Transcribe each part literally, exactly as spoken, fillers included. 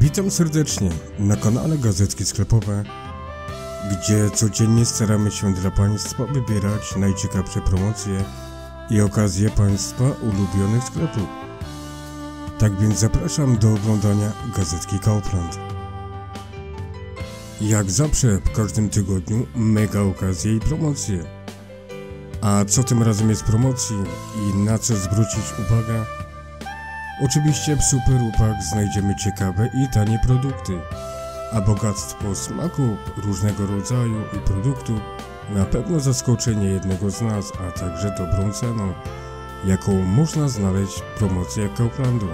Witam serdecznie na kanale Gazetki Sklepowe, gdzie codziennie staramy się dla Państwa wybierać najciekawsze promocje i okazje Państwa ulubionych sklepów. Tak więc zapraszam do oglądania Gazetki Kaufland. Jak zawsze w każdym tygodniu mega okazje i promocje. A co tym razem jest w promocji i na co zwrócić uwagę? Oczywiście w Super U P A K znajdziemy ciekawe i tanie produkty, a bogactwo smaków różnego rodzaju i produktów na pewno zaskoczy niejednego z nas, a także dobrą ceną, jaką można znaleźć w promocjach Kauflandu.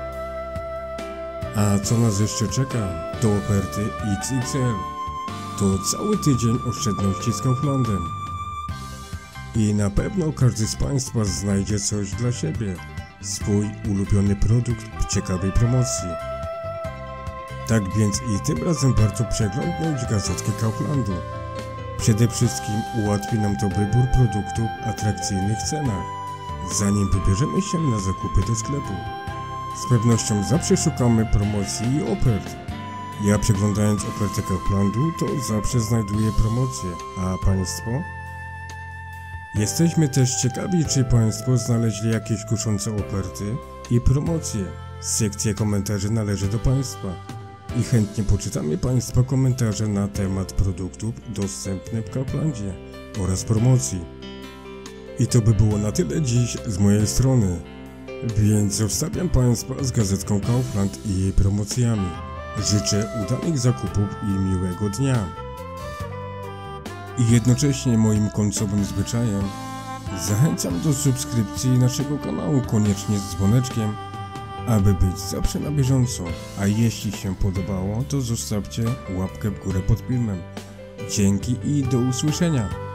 A co nas jeszcze czeka? To oferty X X L. To cały tydzień oszczędności z Kauflandem. I na pewno każdy z Państwa znajdzie coś dla siebie, swój ulubiony produkt w ciekawej promocji. Tak więc i tym razem warto przeglądnąć gazetkę Kauflandu. Przede wszystkim ułatwi nam to wybór produktów w atrakcyjnych cenach, zanim wybierzemy się na zakupy do sklepu. Z pewnością zawsze szukamy promocji i ofert. Ja, przeglądając ofertę Kauflandu, to zawsze znajduję promocje, a Państwo? Jesteśmy też ciekawi, czy Państwo znaleźli jakieś kuszące oferty i promocje. Sekcja komentarzy należy do Państwa i chętnie poczytamy Państwa komentarze na temat produktów dostępnych w Kauflandzie oraz promocji. I to by było na tyle dziś z mojej strony, więc zostawiam Państwa z gazetką Kaufland i jej promocjami. Życzę udanych zakupów i miłego dnia. I jednocześnie moim końcowym zwyczajem zachęcam do subskrypcji naszego kanału, koniecznie z dzwoneczkiem, aby być zawsze na bieżąco. A jeśli się podobało, to zostawcie łapkę w górę pod filmem. Dzięki i do usłyszenia.